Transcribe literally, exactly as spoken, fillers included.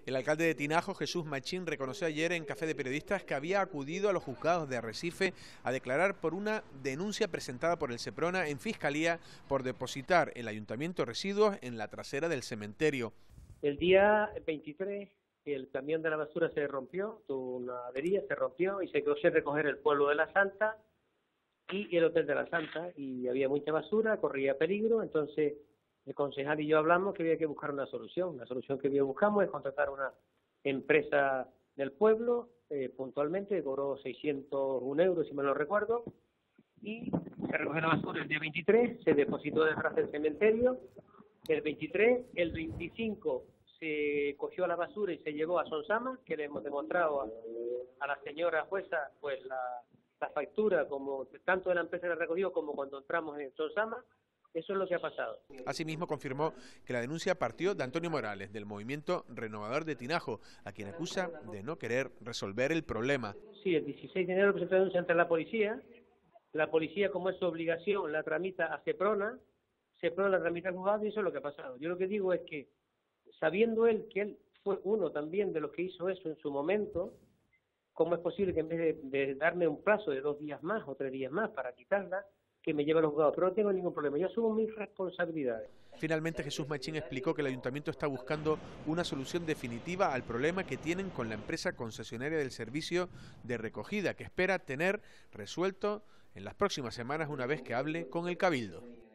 El alcalde de Tinajo, Jesús Machín, reconoció ayer en Café de Periodistas que había acudido a los juzgados de Arrecife a declarar por una denuncia presentada por el Seprona en Fiscalía por depositar el ayuntamiento residuos en la trasera del cementerio. El día veintitrés el camión de la basura se rompió, tuvo una avería, se rompió y se quedó sin recoger el pueblo de la Santa y el hotel de la Santa, y había mucha basura, corría peligro. Entonces el concejal y yo hablamos que había que buscar una solución. La solución que buscamos es contratar una empresa del pueblo, eh, puntualmente, cobró seiscientos un euros, si me lo recuerdo, y se recogió la basura el día veintitrés, se depositó detrás del cementerio, el veintitrés, el veinticinco se cogió la basura y se llevó a Sonsama, que le hemos demostrado a, a la señora jueza pues la, la factura, como tanto de la empresa que recogió como cuando entramos en Sonsama. Eso es lo que ha pasado. Asimismo, confirmó que la denuncia partió de Antonio Morales, del Movimiento Renovador de Tinajo, a quien acusa de no querer resolver el problema. Sí, el dieciséis de enero presentó denuncia ante la policía. La policía, como es su obligación, la tramita a Seprona. Seprona la tramita al juzgado y eso es lo que ha pasado. Yo lo que digo es que, sabiendo él que él fue uno también de los que hizo eso en su momento, ¿cómo es posible que en vez de, de darme un plazo de dos días más o tres días más para quitarla, que me lleve a los juzgados? Pero no tengo ningún problema, yo asumo mis responsabilidades. Finalmente, Jesús Machín explicó que el ayuntamiento está buscando una solución definitiva al problema que tienen con la empresa concesionaria del servicio de recogida, que espera tener resuelto en las próximas semanas una vez que hable con el Cabildo.